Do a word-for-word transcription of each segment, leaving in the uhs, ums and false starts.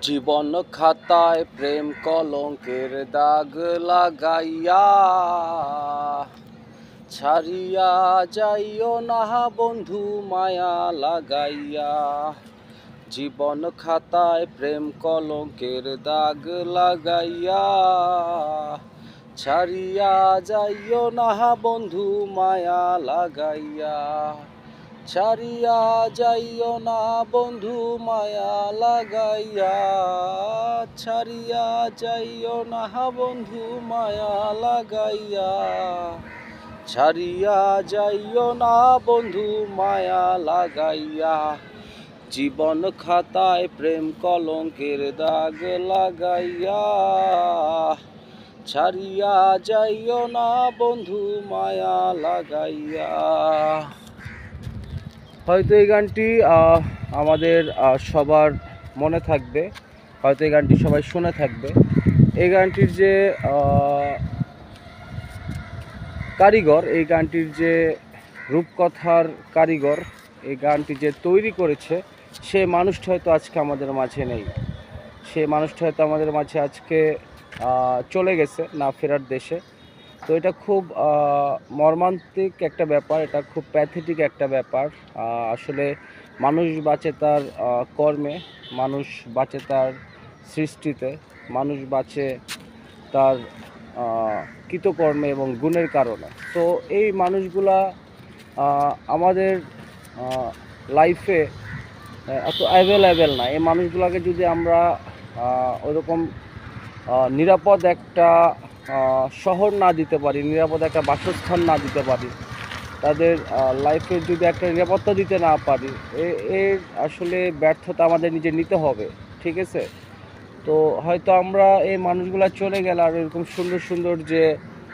জীবন খাতায় প্রেম কলঙ্কের দাগ লাগাইয়া ছাড়িয়া যাইও না বন্ধু মায়া লাগাইয়া। জীবন খাতায় প্রেম কলঙ্কের দাগ লাগাইয়া ছাড়িয়া যাইও না বন্ধু মায়া লাগাইয়া। ছাড়িয়া যাইও না বন্ধু মায়া লাগাইয়া। ছাড়িয়া যাইও না বন্ধু মায়া লাগাইয়া। ছাড়িয়া যাইও না বন্ধু মায়া লাগাইয়া। জীবন খাতায় প্রেম কলঙ্কের দাগ লাগাইয়া ছাড়িয়া যাইও না বন্ধু মায়া লাগাইয়া। হয়তো এই গানটি আমাদের সবার মনে থাকবে, হয়তো এই গানটি সবাই শুনে থাকবে। এই গানটির যে কারিগর, এই গানটির যে রূপকথার কারিগর, এই গানটি যে তৈরি করেছে, সে মানুষটা হয়তো আজকে আমাদের মাঝে নেই। সে মানুষটা হয়তো আমাদের মাঝে আজকে চলে গেছে না ফেরার দেশে। তো এটা খুব মর্মান্তিক একটা ব্যাপার, এটা খুব প্যাথেটিক একটা ব্যাপার। আসলে মানুষ বাঁচে তার কর্মে, মানুষ বাঁচে তার সৃষ্টিতে, মানুষ বাঁচে তার কৃতকর্মে এবং গুণের কারণে। তো এই মানুষগুলা আমাদের লাইফে এত অ্যাভেলেবেল না। এই মানুষগুলোকে যদি আমরা ওইরকম নিরাপদ একটা শহর না দিতে পারি, নিরাপদ একটা বাসস্থান না দিতে পারি, তাদের লাইফে যদি একটা নিরাপত্তা দিতে না পারি, এর আসলে ব্যর্থতা আমাদের নিজে নিতে হবে, ঠিক আছে? তো হয়তো আমরা এই মানুষগুলো চলে গেলে আর এরকম সুন্দর সুন্দর যে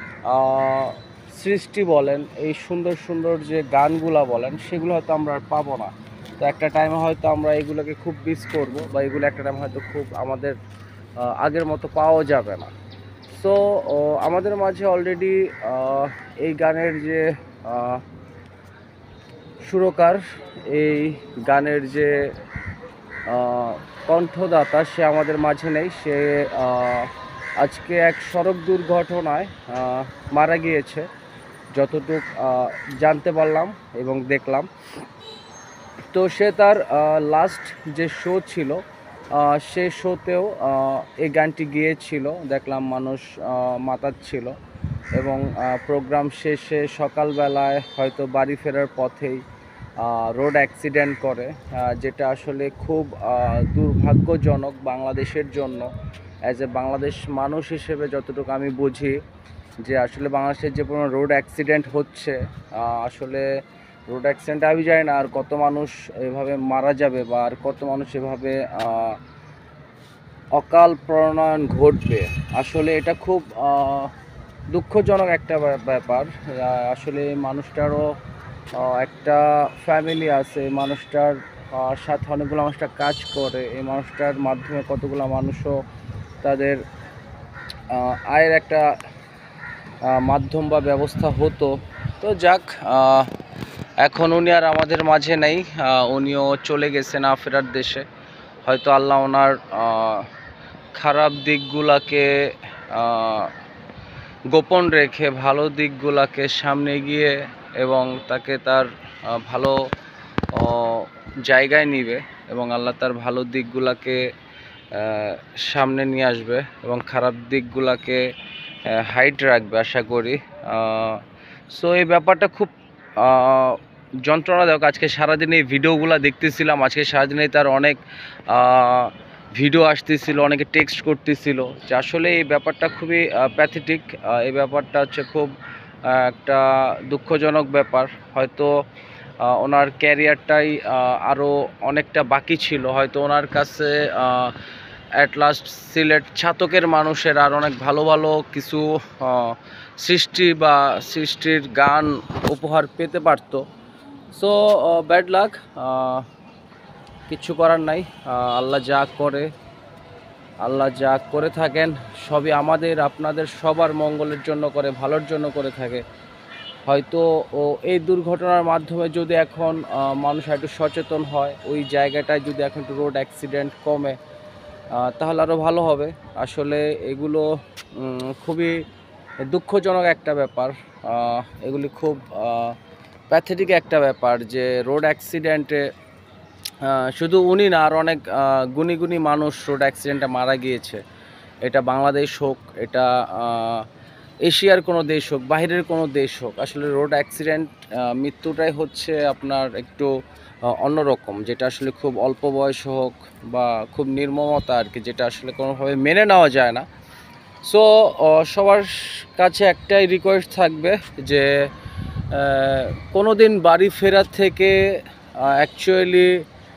সৃষ্টি বলেন, এই সুন্দর সুন্দর যে গানগুলা বলেন, সেগুলো হয়তো আমরা আর পাবো না। তো একটা টাইমে হয়তো আমরা এগুলোকে খুব মিস করবো, বা এগুলো একটা টাইম হয়তো খুব আমাদের আগের মতো পাওয়া যাবে না। সো আমাদের মাঝে অলরেডি এই গানের যে সুরকার, এই গানের যে কণ্ঠদাতা, সে আমাদের মাঝে নেই। সে আজকে এক সড়ক দুর্ঘটনায় মারা গিয়েছে, যতটুক জানতে পারলাম এবং দেখলাম। তো সে তার লাস্ট যে শো ছিল, সে শোতেও এই গানটি গিয়েছিল, দেখলাম মানুষ মাতাচ্ছিল। এবং প্রোগ্রাম শেষে সকালবেলায় হয়তো বাড়ি ফেরার পথেই রোড অ্যাক্সিডেন্ট করে, যেটা আসলে খুব দুর্ভাগ্যজনক বাংলাদেশের জন্য। অ্যাজ এ বাংলাদেশ মানুষ হিসেবে যতটুকু আমি বুঝি, যে আসলে বাংলাদেশের যে কোনো রোড অ্যাক্সিডেন্ট হচ্ছে, আসলে রোড অ্যাক্সিডেন্ট আমি জানি না আর কত মানুষ এভাবে মারা যাবে, বা আর কত মানুষ এভাবে অকাল প্রণয়ন ঘটবে। আসলে এটা খুব দুঃখজনক একটা ব্যাপার। আসলে মানুষটারও একটা ফ্যামিলি আছে, মানুষটার সাথে অনেকগুলো মানুষটা কাজ করে, এই মানুষটার মাধ্যমে কতগুলো মানুষও তাদের আয়ের একটা মাধ্যম বা ব্যবস্থা হতো। তো যাক, এখন উনি আর আমাদের মাঝে নেই, উনিও চলে গেছে না ফেরার দেশে। হয়তো আল্লাহ ওনার খারাপ দিকগুলাকে গোপন রেখে ভালো দিকগুলাকে সামনে গিয়ে এবং তাকে তার ভালো জায়গায় নিবে, এবং আল্লাহ তার ভালো দিকগুলাকে সামনে নিয়ে আসবে এবং খারাপ দিকগুলাকে হাইড রাখবে আশা করি। সো এই ব্যাপারটা খুব যন্ত্রণাদায়ক। আজকে সারাদিন এই ভিডিওগুলো দেখতেছিলাম, আজকে সারাদিনে তার অনেক ভিডিও আসতেছিল, অনেকে টেক্সট করতেছিল, যে আসলে এই ব্যাপারটা খুবই প্যাথেটিক। এই ব্যাপারটা হচ্ছে খুব একটা দুঃখজনক ব্যাপার। হয়তো ওনার ক্যারিয়ারটাই আরও অনেকটা বাকি ছিল, হয়তো ওনার কাছে অ্যাট লাস্ট সিলেট ছাতকের মানুষের আর অনেক ভালো ভালো কিছু সৃষ্টি বা সৃষ্টির গান উপহার পেতে পারত। সো ব্যাড লাক, কিচ্ছু করার নাই। আল্লাহ যা করে, আল্লাহ যা করে থাকেন সবই আমাদের আপনাদের সবার মঙ্গলের জন্য করে, ভালোর জন্য করে থাকে। হয়তো ও এই দুর্ঘটনার মাধ্যমে যদি এখন মানুষ একটু সচেতন হয়, ওই জায়গাটায় যদি এখন একটু রোড অ্যাক্সিডেন্ট কমে, আহ, তাহলে আরও ভালো হবে। আসলে এগুলো উম, খুবই দুঃখজনক একটা ব্যাপার। আহ, এগুলি খুব প্যাথেটিক একটা ব্যাপার যে রোড অ্যাক্সিডেন্টে শুধু উনি না, আর অনেক আহ, গুণী গুণী মানুষ রোড অ্যাক্সিডেন্টে মারা গিয়েছে। এটা বাংলাদেশ হোক, এটা আহ, এশিয়ার কোনো দেশ হোক, বাইরের কোনো দেশ হোক, আসলে রোড অ্যাক্সিডেন্ট মৃত্যুটাই হচ্ছে আপনার একটু আহ, অন্যরকম, যেটা আসলে খুব অল্প বয়স হোক বা খুব নির্মমতা আর কি, যেটা আসলে কোনোভাবে মেনে নেওয়া যায় না। সো সবার কাছে একটাই রিকোয়েস্ট থাকবে যে কোনো দিন বাড়ি ফেরার থেকে অ্যাকচুয়ালি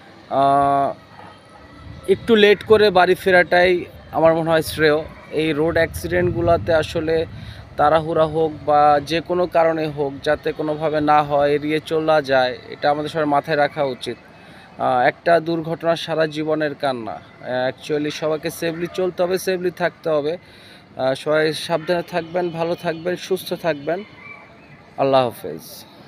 একটু লেট করে বাড়ি ফেরাটাই আমার মনে হয় শ্রেয়। এই রোড অ্যাক্সিডেন্টগুলোতে আসলে তাড়াহুড়া হোক বা যে কোনো কারণে হোক, যাতে কোনোভাবে না হয়, এড়িয়ে চলা যায়, এটা আমাদের সবার মাথায় রাখা উচিত। আহ, একটা দুর্ঘটনা সারা জীবনের কান্না। অ্যাকচুয়ালি সবাইকে সেফলি চলতে হবে, সেফলি থাকতে হবে। আহ, সবাই সাবধানে থাকবেন, ভালো থাকবেন, সুস্থ থাকবেন। আল্লাহ হাফেজ।